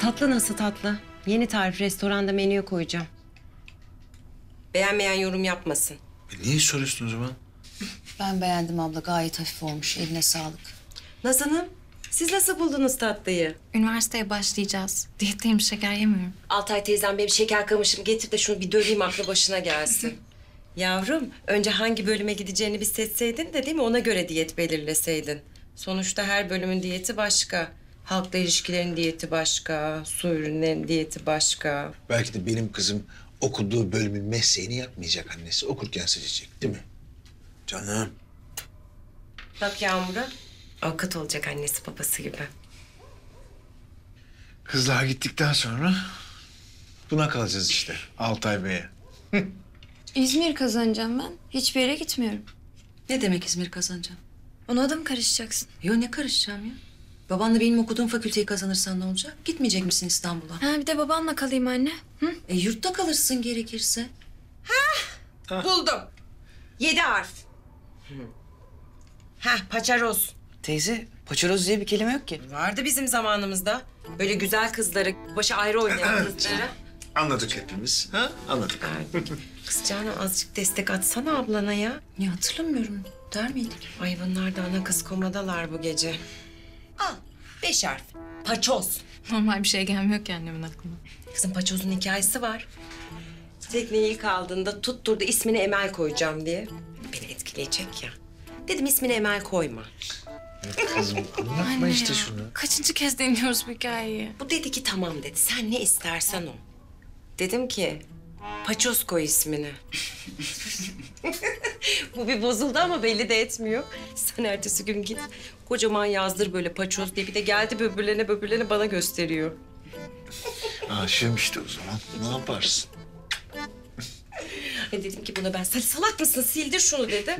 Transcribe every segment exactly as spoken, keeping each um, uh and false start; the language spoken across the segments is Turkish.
Tatlı nasıl tatlı? Yeni tarif, restoranda menüye koyacağım. Beğenmeyen yorum yapmasın. E niye soruyorsun o zaman? Ben beğendim abla. Gayet hafif olmuş. Eline sağlık. Naz Hanım, siz nasıl buldunuz tatlıyı? Üniversiteye başlayacağız. Diyetteyim, şeker yemiyorum. Altay teyzem benim şeker kamışımı getir de şunu bir döveyim aklı başına gelsin. Yavrum, önce hangi bölüme gideceğini bir seçseydin de değil mi? Ona göre diyet belirleseydin. Sonuçta her bölümün diyeti başka. Halkla ilişkilerin diyeti başka, su ürünlerin diyeti başka. Belki de benim kızım okuduğu bölümün mesleğini yapmayacak annesi. Okurken seçecek değil mi? Canım. Bak Yağmur'a, avukat olacak annesi babası gibi. Kızlar gittikten sonra buna kalacağız işte Altay Bey'e. İzmir kazanacağım ben. Hiçbir yere gitmiyorum. Ne demek İzmir kazanacağım? Ona da mı karışacaksın? Yo ne karışacağım ya? Babanla benim okuduğum fakülteyi kazanırsan ne olacak? Gitmeyecek misin İstanbul'a? Ha bir de babanla kalayım anne. Hı? E yurtta kalırsın gerekirse. Buldum. Yedi harf. Heh, paçaroz. Teyze, paçaroz diye bir kelime yok ki. Vardı bizim zamanımızda. Böyle güzel kızları, başı ayrı oynayan kızları. Anladık hepimiz. Ha? Anladık. Kız canım azıcık destek atsana ablana ya. Ya hatırlamıyorum. Der miydik? Ay bunlar da ana kız komadalar bu gece. Al, beş harf. Paçoz. Normal bir şey gelmiyor ki annemin aklına. Kızım paçozun hikayesi var. Tekneyi ilk aldığında tutturdu ismini Emel koyacağım diye. Beni etkileyecek ya. Dedim ismini Emel koyma. Kızım anlatma işte şunu. Kaçıncı kez dinliyoruz bu hikayeyi? Bu dedi ki tamam dedi. Sen ne istersen o. Dedim ki paçoz koy ismini. Bu bir bozuldu ama belli de etmiyor. Sen ertesi gün git kocaman yazdır böyle paçoz diye. Bir de geldi böbürlerine böbürlerine bana gösteriyor. Aşığım işte o zaman. Ne yaparsın? E dedim ki buna ben sen salak mısın sildir şunu dedim.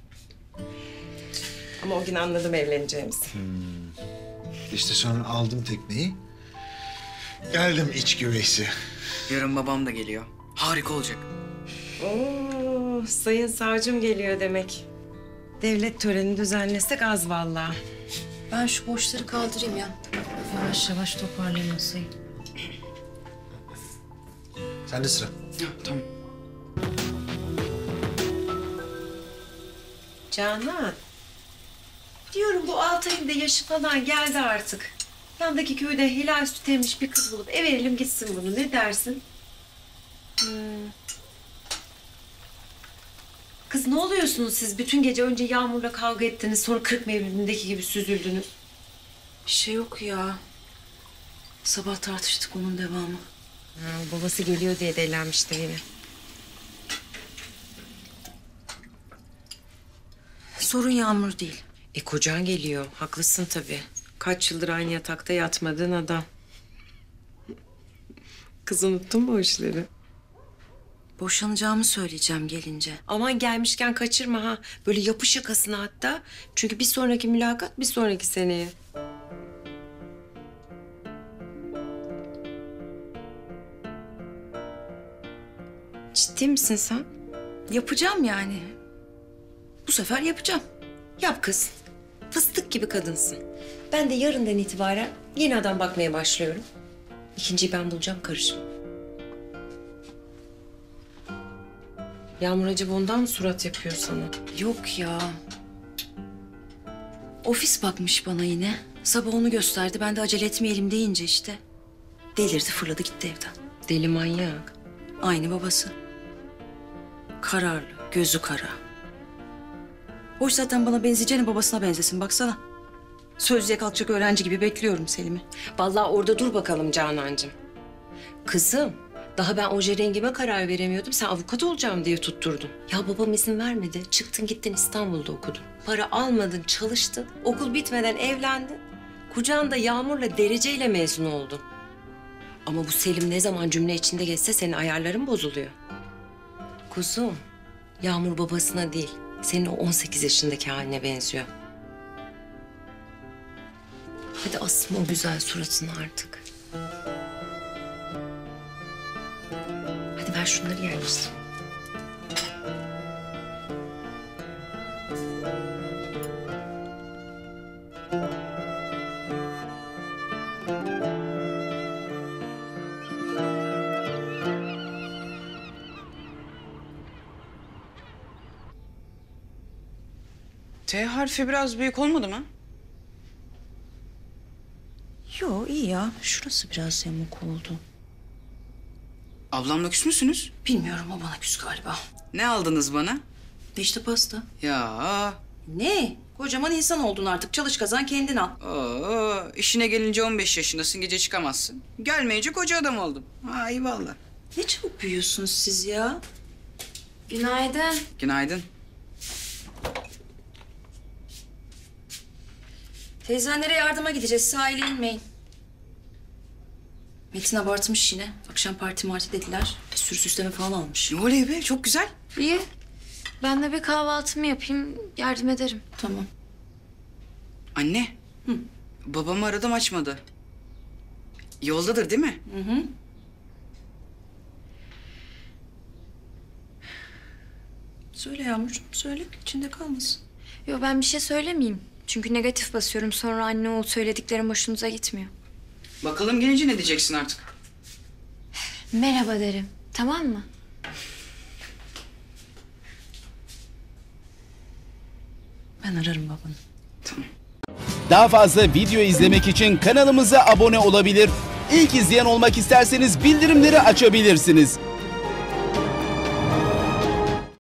Ama o gün anladım evleneceğimizi. İşte sonra aldım tekneyi. Geldim iç güveysi. Yarın babam da geliyor. Harika olacak. Oo, sayın savcım geliyor demek. Devlet töreni düzenlesek az vallahi. Ben şu boşları kaldırayım ya. Yavaş yavaş toparlayayım masayı. Sen de sıra. Ha, tamam. Canan. Diyorum bu Altay'ın da yaşı falan geldi artık. Yandaki köyde helal süt emmiş bir kız bulup ev verelim gitsin bunu. Ne dersin? Hmm. Kız ne oluyorsunuz siz? Bütün gece önce Yağmur'la kavga ettiniz. Sonra kırk mevlidindeki gibi süzüldünüz. Bir şey yok ya. Sabah tartıştık onun devamı. Ha, babası geliyor diye delenmiştir yine. Sorun Yağmur değil. E kocan geliyor. Haklısın tabii. Kaç yıldır aynı yatakta yatmadığın adam. Kız unuttun mu o işleri? Boşanacağımı söyleyeceğim gelince. Aman gelmişken kaçırma ha. Böyle yapış yakasına hatta. Çünkü bir sonraki mülakat bir sonraki seneye. Ciddi misin sen? Yapacağım yani. Bu sefer yapacağım. Yap kız. Fıstık gibi kadınsın. Ben de yarından itibaren yeni adam bakmaya başlıyorum. İkinciyi ben bulacağım karışım. Yağmur acaba ondan mı surat yapıyor sana? Yok ya. Ofis bakmış bana yine. Sabah onu gösterdi. Ben de acele etmeyelim deyince işte. Delirdi fırladı gitti evden. Deli manyak. Aynı babası. Kararlı, gözü kara. Hoş zaten bana benzeyeceğine babasına benzesin baksana. Sözlüğe kalkacak öğrenci gibi bekliyorum Selim'i. Vallahi orada dur bakalım Canancığım. Kızım, daha ben oje rengime karar veremiyordum. Sen avukat olacağım diye tutturdun. Ya babam izin vermedi. Çıktın gittin İstanbul'da okudun. Para almadın, çalıştın. Okul bitmeden evlendin. Kucağında Yağmur'la dereceyle mezun oldun. Ama bu Selim ne zaman cümle içinde geçse senin ayarların bozuluyor. Kuzum, Yağmur babasına değil, senin o on sekiz yaşındaki haline benziyor. Hadi asma o güzel suratını artık. Hadi ver şunları yerleştir. T harfi biraz büyük olmadı mı? Yo iyi ya. Şurası biraz yamuk oldu. Ablamla küs müsünüz? Bilmiyorum o bana küs galiba. Ne aldınız bana? İşte pasta. Ya. Ne? Kocaman insan oldun artık. Çalış kazan kendin al. Oo, işine gelince on beş yaşındasın, gece çıkamazsın. Gelmeyince koca adam oldum. Ha eyvallah. Ne çabuk büyüyorsunuz siz ya. Günaydın. Günaydın. Teyzenlere yardıma gideceğiz. Sahile inmeyin. Metin abartmış yine. Akşam parti marti dediler. Bir sürü süsleme falan almış. Ne oluyor be? Çok güzel. İyi. Ben de bir kahvaltımı yapayım, yardım ederim. Tamam. Anne. Hı. Babamı aradım, açmadı. Yoldadır değil mi? Hı hı. Söyle Yağmurcuğum, söyle. İçinde kalmasın. Yo ben bir şey söylemeyeyim. Çünkü negatif basıyorum. Sonra anne oğul söylediklerim hoşunuza gitmiyor. Bakalım gelince ne diyeceksin artık? Merhaba derim. Tamam mı? Ben ararım babanı. Tamam. Daha fazla video izlemek için kanalımıza abone olabilir. İlk izleyen olmak isterseniz bildirimleri açabilirsiniz.